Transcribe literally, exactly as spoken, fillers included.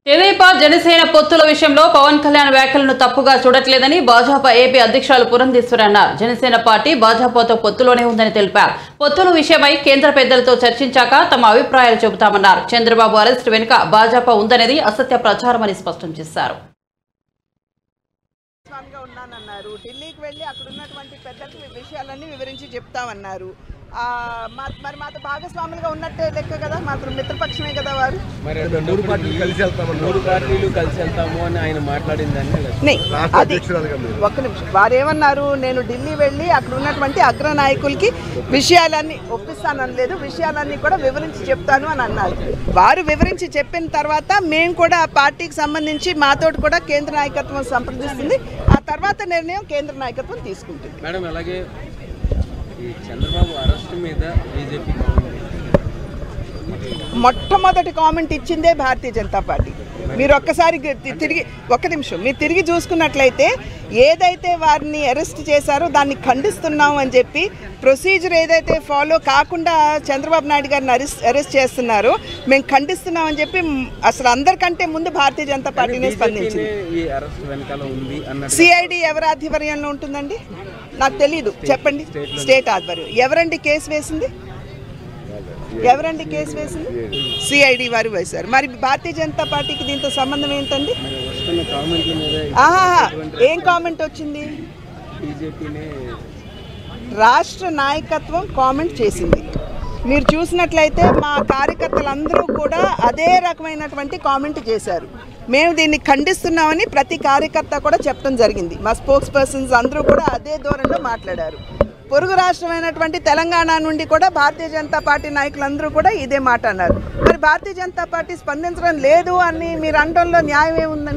తెదేపా జనసేన పొత్తుల విషయంలో పవన్ కళ్యాణ్ వ్యాఖ్యలను తప్పుగా చూడట్లేదని భాజపా ఏపీ అధ్యక్షులు పురంధేశ్వరి అన్నారు. జనసేన పార్టీ భాజపాతో పొత్తులోనే ఉందని తెలిపారు. పొత్తుల విషయమై కేంద్ర పెద్దలతో చర్చించాక తమ అభిప్రాయాలు చెబుతామన్నారు. చంద్రబాబు అరెస్టు వెనుక భాజపా ఉందనేది అసత్య ప్రచారమని స్పష్టం చేశారు. ఢిల్లీకి వెళ్ళి అక్కడ ఉన్నటువంటి పెద్దలకు విషయాలన్నీ వివరించి చెప్తామన్నారు. మరి మాతో భాగస్వాములుగా ఉన్నట్టే లెక్క కదా, మాకు మిత్రపక్షమే కదా వారు. మరి నూరు పార్టీలు కలిసి వెళ్తాము నూరు పార్టీలు కలిసి వెళ్తాము అని ఆయన మాట్లాడిందని అది ఒక్క నిమిషం. వారు ఏమన్నారు, నేను ఢిల్లీ వెళ్ళి అక్కడ ఉన్నటువంటి అగ్ర నాయకులకి విషయాలన్నీ ఒప్పిస్తాననలేదు, విషయాలన్నీ కూడా వివరించి చెప్తాను అని అన్నారు. వారు వివరించి చెప్పిన తర్వాత మేము కూడా ఆ పార్టీకి సంబంధించి మాతోటి కూడా కేంద్ర నాయకత్వం సంప్రదిస్తుంది. ఆ తర్వాత నిర్ణయం కేంద్ర నాయకత్వం తీసుకుంటుంది. మేడం, అలాగే ఈ చంద్రబాబు అరెస్టు మీద బీజేపీ మొట్టమొదటి కామెంట్ ఇచ్చిందే భారతీయ జనతా పార్టీ. మీరు ఒక్కసారి తిరిగి ఒక్క నిమిషం మీరు తిరిగి చూసుకున్నట్లయితే ఏదైతే వారిని అరెస్ట్ చేశారో దాన్ని ఖండిస్తున్నాం అని చెప్పి, ప్రొసీజర్ ఏదైతే ఫాలో కాకుండా చంద్రబాబు నాయుడు గారిని అరెస్ట్ అరెస్ట్ చేస్తున్నారో మేము ఖండిస్తున్నాం అని చెప్పి అసలు అందరికంటే ముందు భారతీయ జనతా పార్టీనే స్పందించింది. సిఐడి ఎవరి ఆధ్వర్యంలో ఉంటుందండి నాకు తెలీదు, చెప్పండి. స్టేట్ ఆధ్వర్యం. ఎవరండి కేసు వేసింది? ఎవరండి కేసు వేసింది? సిఐడి వారు వేశారు. మరి భారతీయ జనతా పార్టీకి దీంతో సంబంధం ఏంటండి? ఆహా, ఏం కామెంట్ వచ్చింది? రాష్ట్ర నాయకత్వం కామెంట్ చేసింది. మీరు చూసినట్లయితే మా కార్యకర్తలందరూ కూడా అదే రకమైనటువంటి కామెంట్ చేశారు. మేము దీన్ని ఖండిస్తున్నామని ప్రతి కార్యకర్త కూడా చెప్పడం జరిగింది. మా స్పోక్స్ పర్సన్స్ అందరూ కూడా అదే ధోరణిలో మాట్లాడారు. పొరుగు రాష్ట్రమైనటువంటి తెలంగాణ నుండి కూడా భారతీయ జనతా పార్టీ నాయకులందరూ కూడా ఇదే మాట అన్నారు. మరి భారతీయ జనతా పార్టీ స్పందించడం లేదు అని మీరు అనడంలో న్యాయం ఏముందండి?